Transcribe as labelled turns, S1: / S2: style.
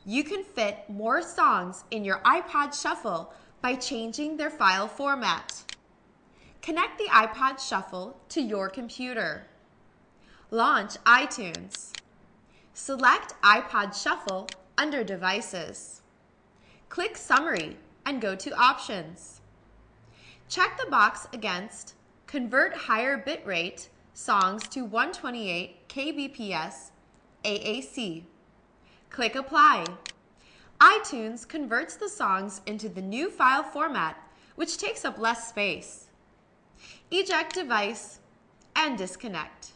S1: You can fit more songs in your iPod Shuffle by changing their file format. Connect the iPod Shuffle to your computer. Launch iTunes. Select iPod Shuffle under Devices. Click Summary and go to Options. Check the box against Convert Higher Bitrate Songs to 128 kbps AAC. Click Apply. iTunes converts the songs into the new file format, which takes up less space. Eject device and disconnect.